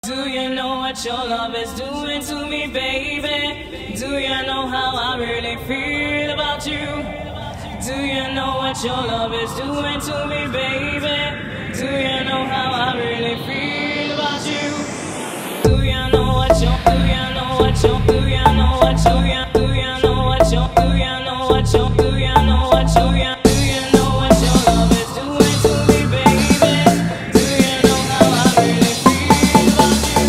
Do you know what your love is doing to me, baby? Do you know how I really feel about you? Do you know what your love is doing to me, baby? Do you know how I really feel about you? Do you know what your, do you know what your, do you know what your, do you know what your, do you know what your, do you know what your, do you know what your love is doing to me, baby? Do you know how I really feel about you?